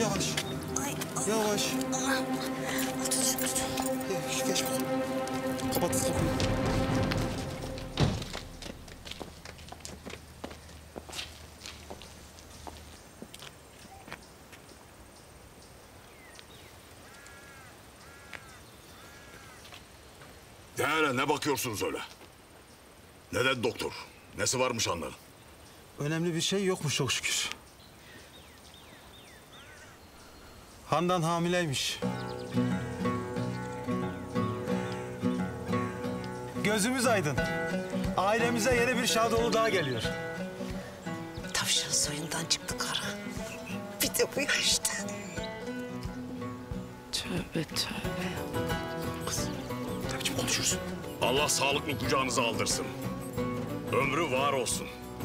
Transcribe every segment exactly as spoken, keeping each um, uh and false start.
Yavaş. Ay, Yavaş. Allah. Tut, tut. Geç, geç bakalım. Kapat kapıyı. De hele ne bakıyorsunuz öyle? Neden doktor? Nesi varmış Handan'ın? Önemli bir şey yokmuş çok şükür. Handan hamileymiş. Gözümüz aydın. Ailemize yeni bir Şadoğlu daha geliyor. Tavşan soyundan çıktı kara. Bir de bu yaşta. Tövbe tövbe. Ne biçim konuşursun? Allah sağlıklı kucağınıza aldırsın. Ömrü var olsun.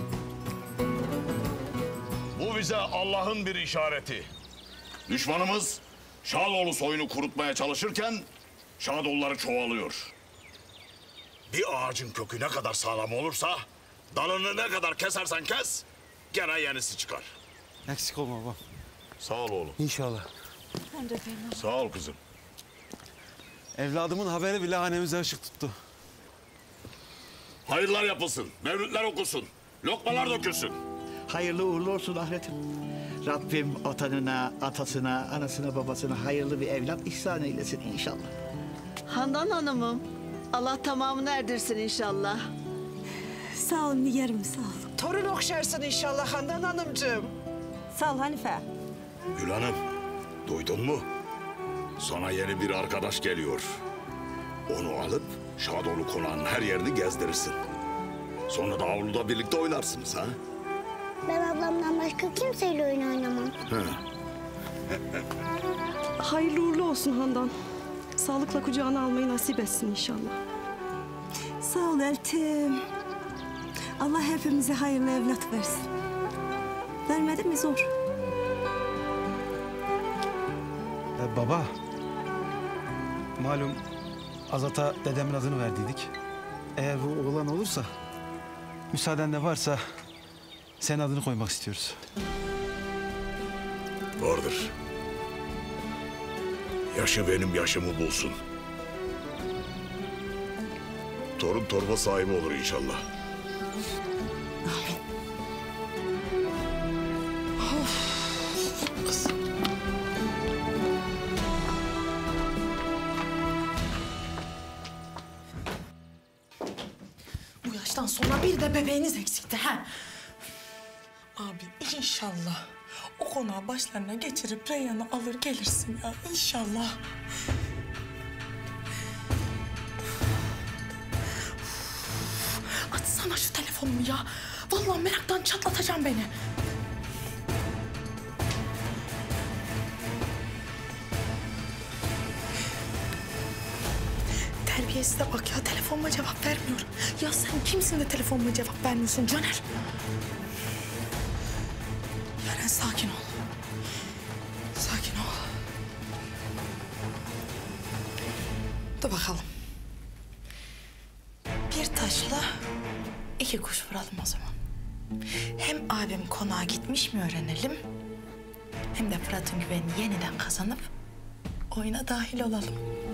Bu bize Allah'ın bir işareti. Düşmanımız Şadoğlu soyunu kurutmaya çalışırken Şadoğulları çoğalıyor. Bir ağacın kökü ne kadar sağlam olursa dalını ne kadar kesersen kes gene yenisi çıkar. Eksik olma babam. Sağ ol oğlum. İnşallah. Sağ ol kızım. Evladımın haberi bile hanemize ışık tuttu. Hayırlar yapılsın, mevlütler okunsun, lokmalar dökülsün. Hayırlı uğurlu olsun Ahret'im. Rabbim vatanına, atasına, anasına, babasına hayırlı bir evlat ihsan eylesin inşallah. Handan Hanım'ım, Allah tamamını erdirsin inşallah. Sağ ol Nigar'ım, sağ ol. Torun okşarsın inşallah Handan Hanımcığım. Sağ ol Hanife. Gül Hanım, duydun mu? Sana yeni bir arkadaş geliyor. Onu alıp Şadoğlu konağının her yerini gezdirirsin. Sonra da avluda birlikte oynarsınız ha? Ben ablamdan başka kimseyle oyun oynamam. Hayırlı uğurlu olsun Handan. Sağlıkla kucağına almayı nasip etsin inşallah. Sağ ol Eltim. Allah hepimize hayırlı evlat versin. Vermedi mi zor? Ee, baba, malum Azat'a dedemin adını verdiydik. Eğer bu oğlan olursa, müsaaden de varsa senin adını koymak istiyoruz. Vardır. Yaşı benim yaşımı bulsun. Torun torba sahibi olur inşallah. Bu yaştan sonra bir de bebeğiniz eksikti ha. Abi inşallah o konağı başlarına geçirip Reyhan'ı alır gelirsin ya inşallah. Açsana şu telefonumu ya. Vallahi meraktan çatlatacağım beni. Terbiyesize bak ya, telefonuma cevap vermiyorum. Ya sen kimsin de telefonuma cevap vermiyorsun Caner? Yaren sakin ol. Sakin ol. Dur bakalım. Bir taşla iki kuş vuralım o zaman. Hem abim konağa gitmiş mi öğrenelim... hem de Fırat'ın güvenini yeniden kazanıp oyuna dahil olalım.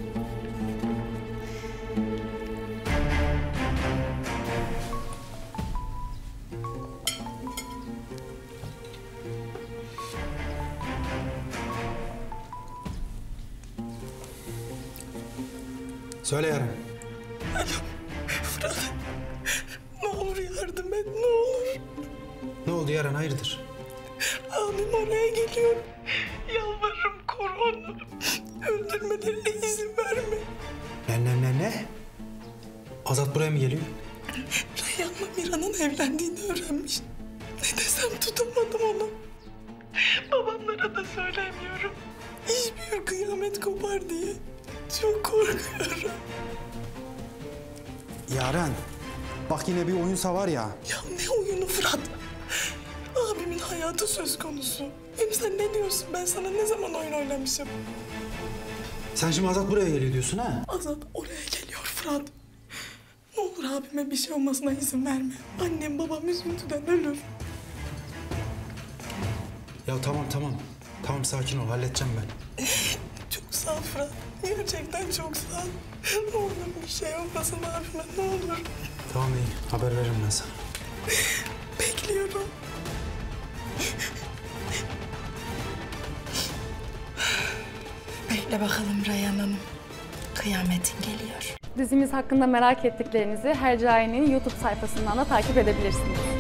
Söyle Yaren. Fırat, ne olur yardım et, ne olur. Ne oldu Yaren, hayırdır? Abim oraya geliyor. Yalvarırım koru onu. Öldürmelerine izin verme. Ne ne ne ne? Azat buraya mı geliyor? Reyhan'la Mira'nın evlendiğini öğrenmiş. Ne desem tutamadım onu. Babamlara da söylemiyorum. İş büyür kıyamet kopar diye. Çok korkuyorum. Yaren, bak yine bir oyunsa var ya. Ya ne oyunu Fırat? Abimin hayatı söz konusu. Hem sen ne diyorsun? Ben sana ne zaman oyun oynamışım? Sen şimdi Azat buraya geliyor diyorsun ha? Azat oraya geliyor Fırat. Ne olur abime bir şey olmasına izin verme. Annem babam üzüntüden ölür. Ya tamam tamam. Tamam sakin ol halledeceğim ben. Çok sağ ol Fırat. Gerçekten çok sağ ol. Ne olur bir şey olmasın abime ne olur. Tamam iyi haber veririm ben sana. Bekliyorum. Bekle bakalım Reyhan Hanım. Kıyametin geliyor. Dizimiz hakkında merak ettiklerinizi Hercai'nin YouTube sayfasından da takip edebilirsiniz.